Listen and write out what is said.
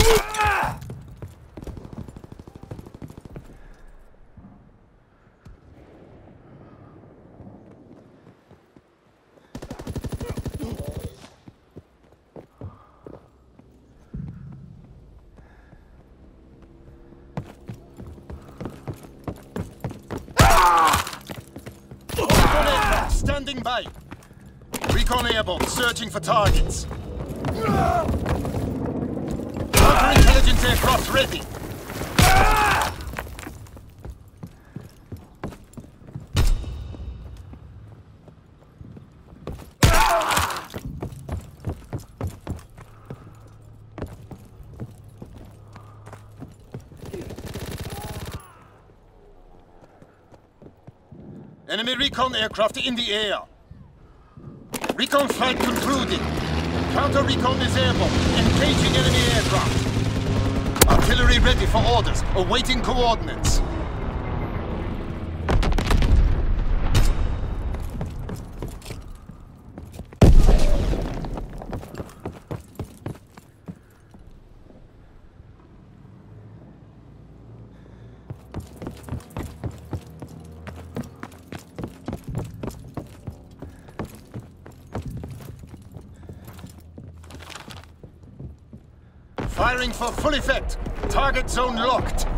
Standing by. Recon airborne, searching for targets. Counterintelligence aircraft ready. Enemy recon aircraft in the air. Recon flight concluded. Counter-recon is airborne. Engaging enemy aircraft. Artillery ready for orders. Awaiting coordinates. Firing for full effect. Target zone locked.